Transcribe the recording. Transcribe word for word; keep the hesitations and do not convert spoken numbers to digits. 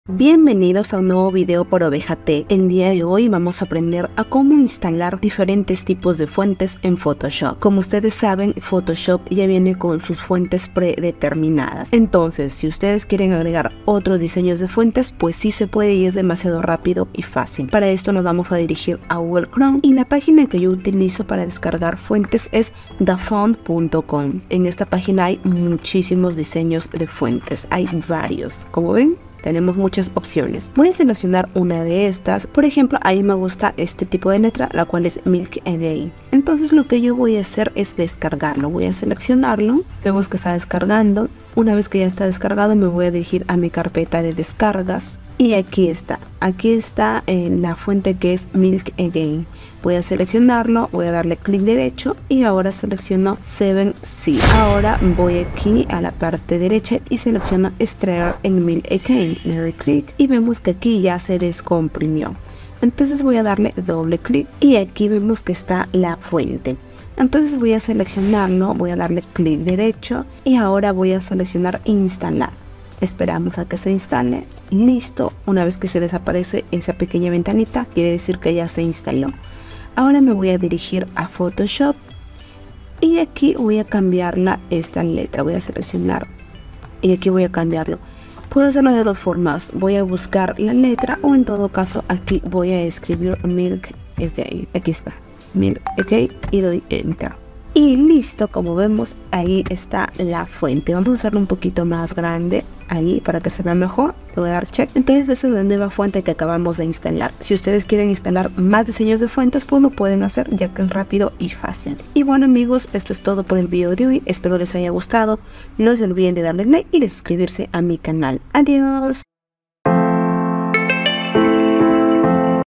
Bienvenidos a un nuevo video por Oveja Tech. El día de hoy vamos a aprender a cómo instalar diferentes tipos de fuentes en Photoshop. Como ustedes saben, Photoshop ya viene con sus fuentes predeterminadas. Entonces, si ustedes quieren agregar otros diseños de fuentes, pues sí se puede y es demasiado rápido y fácil. Para esto nos vamos a dirigir a Google Chrome y la página que yo utilizo para descargar fuentes es dafont punto com. En esta página hay muchísimos diseños de fuentes, hay varios. Como ven, tenemos muchas opciones. Voy a seleccionar una de estas. Por ejemplo, a mí me gusta este tipo de letra, la cual es Milk Again. Entonces lo que yo voy a hacer es descargarlo. Voy a seleccionarlo. Vemos que está descargando. Una vez que ya está descargado, me voy a dirigir a mi carpeta de descargas. Y aquí está. Aquí está eh, la fuente que es Milk Again. Voy a seleccionarlo, voy a darle clic derecho y ahora selecciono siete C. Ahora voy aquí a la parte derecha y selecciono extraer en Milk Again. Le doy clic y vemos que aquí ya se descomprimió. Entonces voy a darle doble clic y aquí vemos que está la fuente. Entonces voy a seleccionarlo, voy a darle clic derecho y ahora voy a seleccionar instalar. Esperamos a que se instale. Listo. Una vez que se desaparece esa pequeña ventanita, quiere decir que ya se instaló. Ahora me voy a dirigir a Photoshop y aquí voy a cambiarla esta letra. Voy a seleccionar y aquí voy a cambiarlo. Puedo hacerlo de dos formas. Voy a buscar la letra o en todo caso aquí voy a escribir Milk Again. Aquí está. Milk Again y doy Enter. Y listo, como vemos, ahí está la fuente. Vamos a hacerlo un poquito más grande ahí para que se vea mejor. Le voy a dar check. Entonces esa es la nueva fuente que acabamos de instalar. Si ustedes quieren instalar más diseños de fuentes, pues lo pueden hacer, ya que es rápido y fácil. Y bueno amigos, esto es todo por el video de hoy. Espero les haya gustado. No se olviden de darle like y de suscribirse a mi canal. Adiós.